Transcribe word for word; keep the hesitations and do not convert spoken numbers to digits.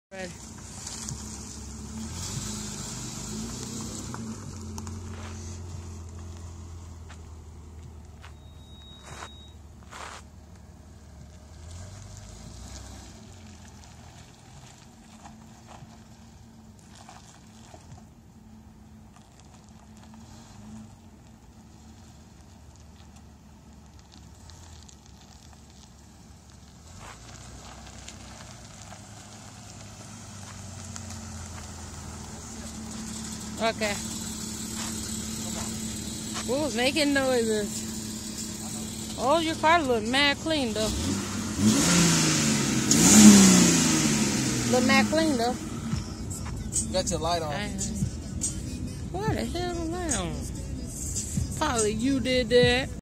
Ready. Okay. What was making noises? Oh, your car look mad clean though. Look mad clean though. You got your light on. Why the hell am I on? Probably you did that.